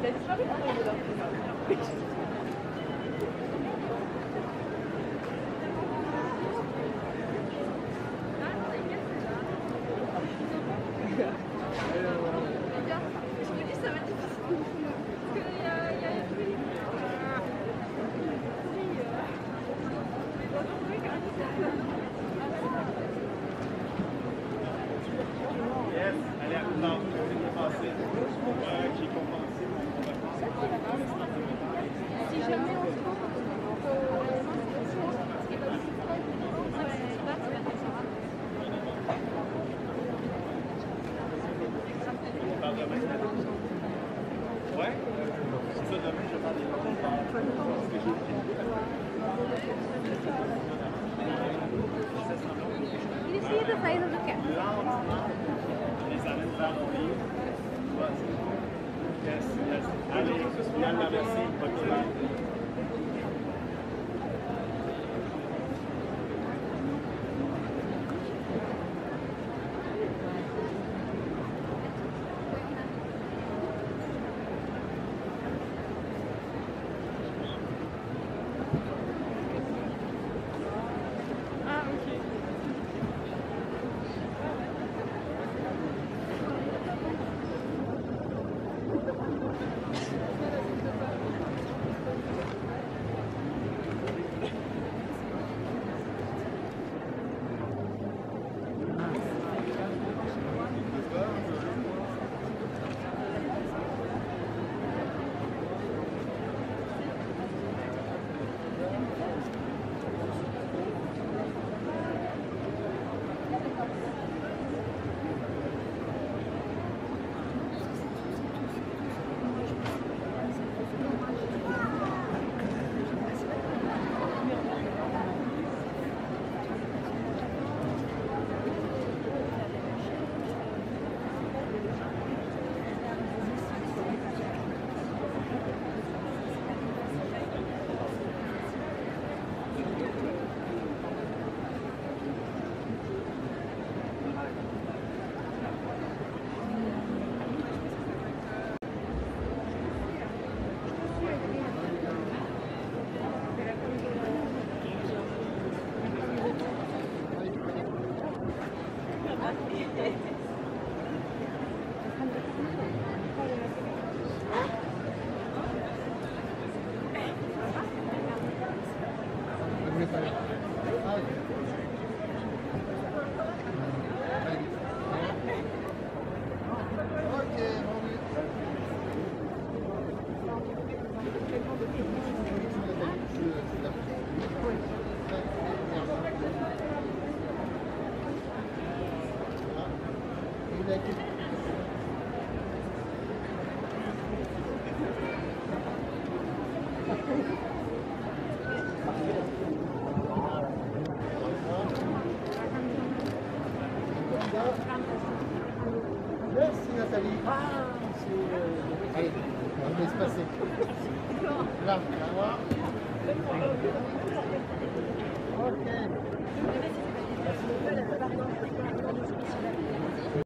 Il a disparu pendant une heure. Allez, à coup d'arbre, j'ai compensé mon Si jamais on se trompe, on parle demain. Ouais? C'est ça, demain, je parle des parce que j'ai il essayait de sair do quê? les amène vers mon livre. Yes, yes. Allez, Yann, merci. Bonne soirée. Merci Nathalie. Allez, on laisse passer. Là, on va voir. Ok. Merci.